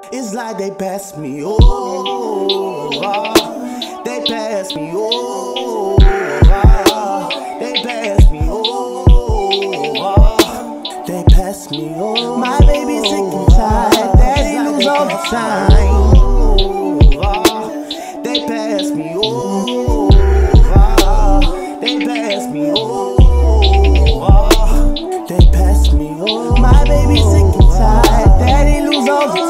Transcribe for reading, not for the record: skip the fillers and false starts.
It's like they pass me over. They pass me over. They pass me over. They pass me over. My baby sick and tired. Daddy lose all the time. They pass me over. They pass me over. They pass me over. My baby sick and tired. Daddy lose all the time.